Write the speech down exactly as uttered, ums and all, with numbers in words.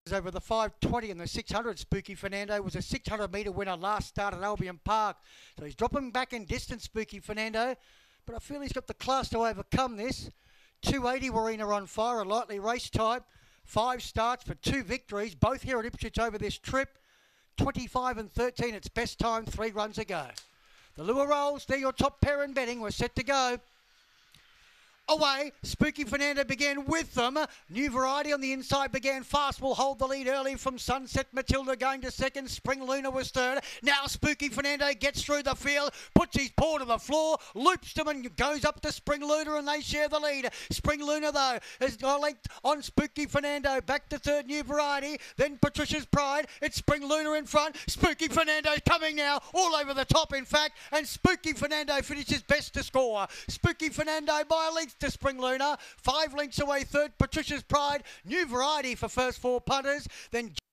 over the five twenty and the six hundred. Spooky Fernando was a six hundred metre winner last start at Albion Park. So he's dropping back in distance, Spooky Fernando. But I feel he's got the class to overcome this. two eighty Warina on fire, a lightly race type. Five starts for two victories, both here at Ipswich over this trip. twenty-five and thirteen, its best time, three runs ago. The lure rolls, they're your top pair in betting. We're set to go. Away, Spooky Fernando began with them. New Variety on the inside began fast. Will hold the lead early from Sunset Matilda going to second. Spring Luna was third. Now Spooky Fernando gets through the field, puts his paw to the floor, loops them and goes up to Spring Luna and they share the lead. Spring Luna though has got linked on Spooky Fernando. Back to third, New Variety. Then Patricia's Pride. It's Spring Luna in front. Spooky Fernando coming now all over the top in fact. And Spooky Fernando finishes best to score. Spooky Fernando by a length to Spring Luna, five lengths away third, Patricia's Pride, New Variety for first four punters, then